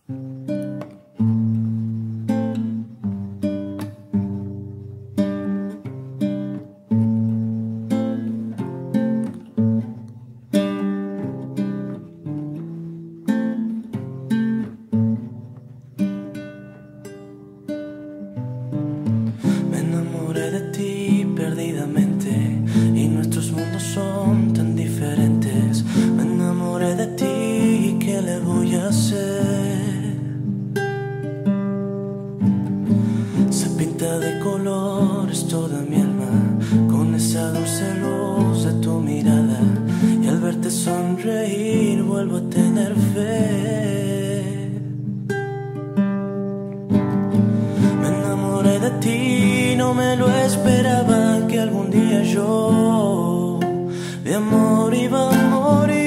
Me enamoré de ti perdidamente y nuestros mundos son tan diferentes. Me enamoré de ti, ¿qué le voy a hacer? Se pinta de colores toda mi alma con esa dulce luz de tu mirada, y al verte sonreír vuelvo a tener fe. Me enamoré de ti, no me lo esperaba, que algún día yo de amor iba a morir.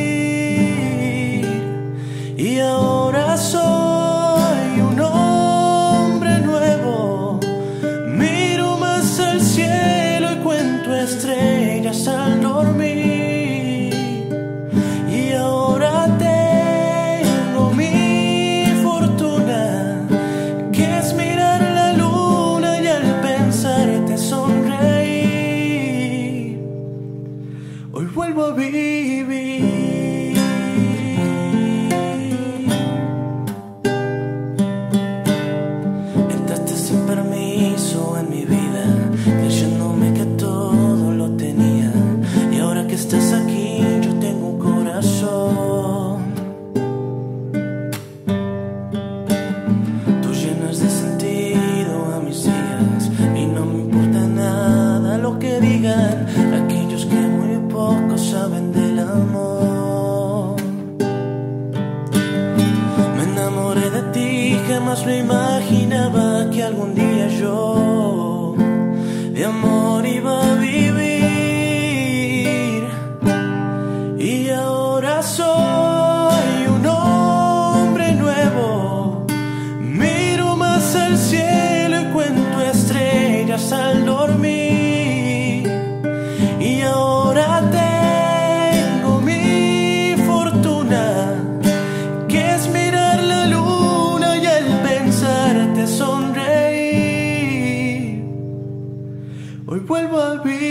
Y ahora soy un hombre nuevo, miro más al cielo y cuento estrellas al dormir. Y ahora tengo mi fortuna, que es mirar la luna y al pensarte sonreír. Hoy vuelvo a vivir. Entraste sin permiso en mi vida, creyéndome que todo lo tenía. Y ahora que estás aquí, yo tengo un corazón. Tú llenas de sentido a mis días y no me importa nada lo que digan aquellos que muy poco saben del amor. Me enamoré de ti, jamás me imaginaba que algún día yo de amor iba a vivir. Y ahora soy un hombre nuevo, miro más al cielo y cuento estrellas al dormir. Y ahora tengo mi fortuna, que es mirar la luna y al pensarte sonreír. Hoy vuelvo a vivir.